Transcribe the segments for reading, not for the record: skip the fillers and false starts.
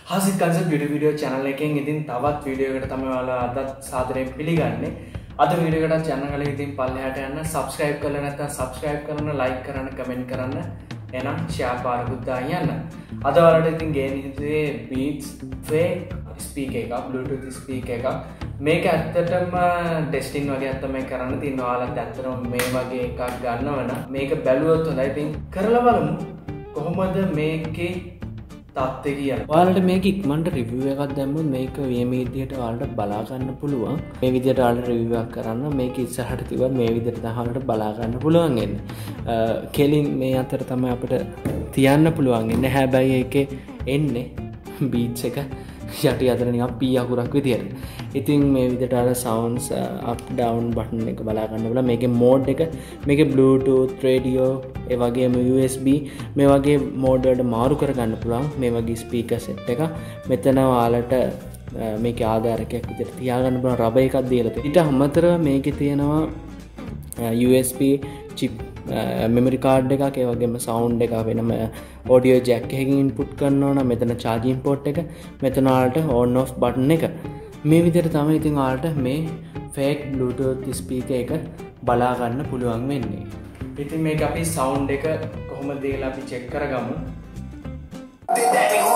Hasitha concept YouTube video channel එකෙන් ඉතින් තවත් වීඩියෝ එකකට තමයි ඔයාලා අදත් සාදරයෙන් පිළිගන්නේ. අද වීඩියෝ එකට channel එක ඉතින් පල්ලෙහාට යන්න subscribe කරලා නැත්නම් subscribe කරන්න, like කරන්න, comment කරන්න, එහෙනම් share පාරකුත් දාන්න යන්න. අද ඔයාලට ඉතින් ගේන්න හිතුවේ Beats fake speaker එකක්, Bluetooth speaker එකක්. මේක ඇත්තටම ටෙස්ටිං වගේක් තමයි කරන්න තියෙන්නේ. ඔයාලත් ඇත්තටම මේ වගේ එකක් ගන්නව නම් මේක බැලුවොත් හොඳයි. ඉතින් කරලා බලමු කොහොමද මේකේ තත්ත්වය කියලා. ඔයාලට මේක ඉක්මනට රිවිව් එකක් දැම්මොත් මේක මේ විදිහට ඔයාලට බලා ගන්න පුළුවන්. මේ විදිහට ඔයාලට රිවිව් එකක් කරන්න මේක ඉස්සරහට තිබ්බ මේ විදිහට තමයි ඔයාලට බලා ගන්න පුළුවන් එන්නේ. කෙලින් මේ අතර තමයි අපිට තියන්න පුළුවන් ඉන්නේ. හැබැයි ඒකේ එන්නේ බීට්ස් එක යටි අතර නිකන් පී අකුරක් විදියට. ඉතින් මේ විදිහට අර sounds up down button එක බලා ගන්න බලන්න. මේකේ mode එක, මේකේ Bluetooth, radio, ඒ වගේම USB මේ වගේ mode වලට මාරු කර ගන්න පුළුවන්. මේ වගේ speaker set එක. මෙතන ඔයාලට මේකේ ආධාරකයක් විදිහට තියාගන්න පුළුවන් රබර් එකක් දීලා තියෙනවා. ඊට අමතරව මේකේ තියෙනවා USB chip memory card එකක්, ඒ වගේම sound එක වෙනම audio jack එකකින් input කරනවා නම් මෙතන charging port එක, මෙතන ඔයාලට on off button එක. මේ විදිහට තමයි ඉතින් ඔයාලට මේ fake bluetooth speaker එක බලා ගන්න පුළුවන් වෙන්නේ. ඉතින් මේක අපි sound එක කොහොමද කියලා අපි check කරගමු. මේ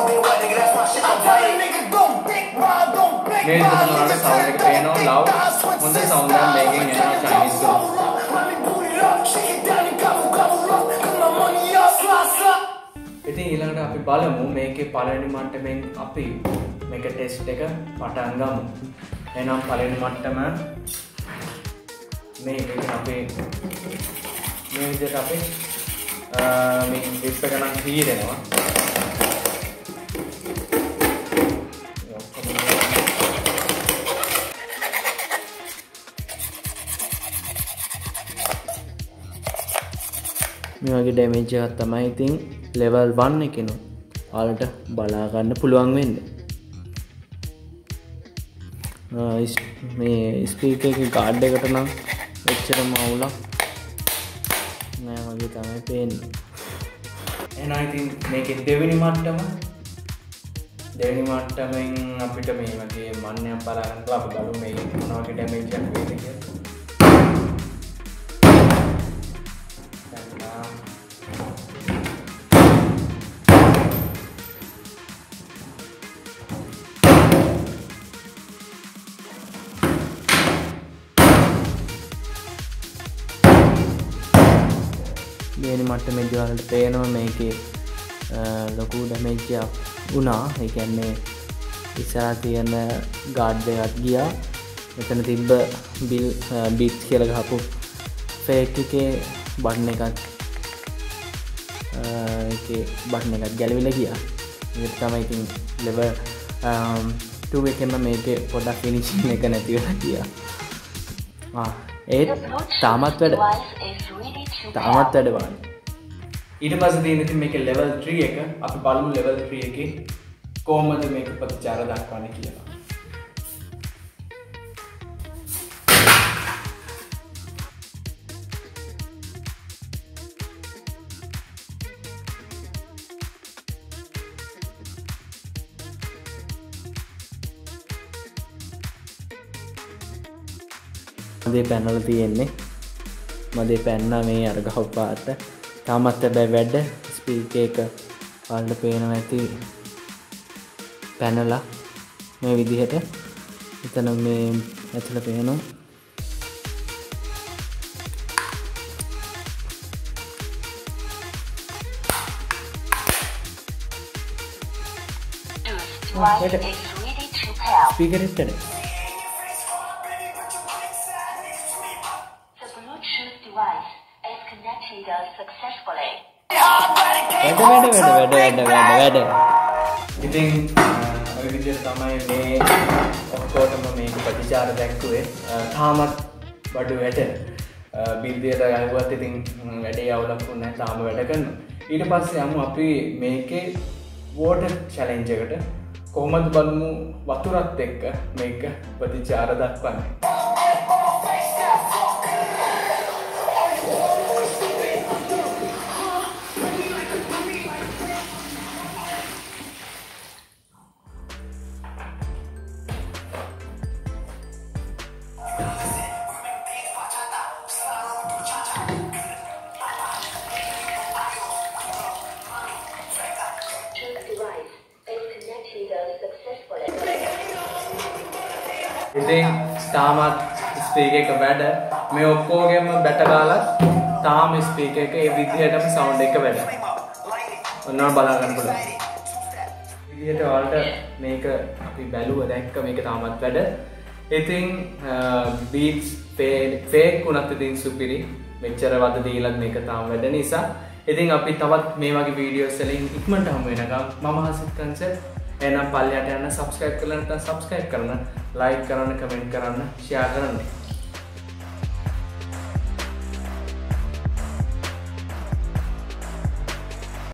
විදිහට ඔයාලට sound එක පේනවා loud. හොඳ sound එකක් මේකෙන් එනවා Chinese song. ඉතින් ඊළඟට අපි බලමු මේකේ පළවෙනි මට්ටමෙන් අපි මේක ටෙස්ට් එක පටන් ගමු. එහෙනම් පළවෙනි මට්ටම මේක අපේ මේ විදිහට අපි මේ ඩිස්ප් එක නම් හීරෙනවා. මේ වගේ ඩැමේජ් එකක් තමයි ඉතින් level 1 එකේනොත් ඔයාලට බලා ගන්න පුළුවන් වෙන්නේ. මේ ස්පීකර් එකේ කාඩ් එකට නම් එච්චරම අවුලක් නෑ වගේ තමයි පේන්නේ. එහෙනම් ඉතින් මේකේ දෙවෙනි මට්ටමෙන් අපිට මේ වගේ මන්නයක් බලා ගන්න පුළුවන්. අපි බලමු මේ මොන වගේ ඩැමේජ් එකක් වෙයිද කියලා. දෙවෙනි මට්ටමේදී ඔයාලට පේනවා මේකේ ලොකු ඩැමේජ් එකක් වුණා. ඒ කියන්නේ ඉස්සරහ තියෙන ගාඩ් එකක් ගියා. මෙතන තිබ්බ බීට්ස් කියලා ගහපු ෆේක් එකේ බටන් එකක් ගැලවිලා ගියා. ඒක තමයි ඉතින් level 2 එකෙන්ම මේකේ පොඩක් ෆිනිෂින් එක නැති වෙලා ගියා. ඒත් තාමත් වැඩ බලන්න. ඊට පස්සේ තියෙන ඉතින් මේකේ level 3 එක අපි බලමු level 3 එකේ කොහොමද මේක ප්‍රතිචාර දක්වන්නේ කියලා. මදේ පැනලා තියෙන්නේ. මදේ පැන්නා මේ අර ගහපු පාට. තාමත් හැබැයි වැඩ ස්පීකර් එක ඔයාලට පේනවා ඇති පැනලා මේ විදිහට. එතන මේ ඇතුළ පේනවා. ස්පීකර් එකට වැඩ. ඉතින් ඔය විදිහට තමයි මේ ඔක්කොටම මේක ප්‍රතිචාර දැක්කුවේ. තාමත් බඩු වැඩ. බිල්දියට ගහුවත් ඉතින් වැඩේ අවුලක් වුණේ නැහැ. තාම වැඩ කරනවා. ඊට පස්සේ යමු අපි මේකේ වෝටර් චැලෙන්ජ් එකට. කොහොමද බලමු වතුරත් එක්ක මේක ප්‍රතිචාර දක්වන්නේ. ඉතින් තාමත් ස්පීකර් එක වැඩ මේ ඔක්කොගෙම බැට ගාලා තාම ස්පීකර් එක ඒ විදිහටම සවුන්ඩ් එක වැඩ. ඔන්න බලා ගන්න පුළුවන්. විදිහට ඔයාලට මේක අපි බැලුවා දැක්ක මේක තාමත් වැඩ. ඉතින් බීට්ස් ෆේක් වුණත් ඉතින් සුපිරි. මෙච්චර වද දීලත් මේක තාම වැඩ නිසා. ඉතින් අපි තවත් මේ වගේ වීඩියෝස් වලින් ඉක්මනට හමු වෙනකම් මම හසිත් කන්සර් එහෙනම් පල්ලයට යන්න subscribe කරලා නැත්නම් subscribe කරන්න, like කරන්න, comment කරන්න, share කරන්න.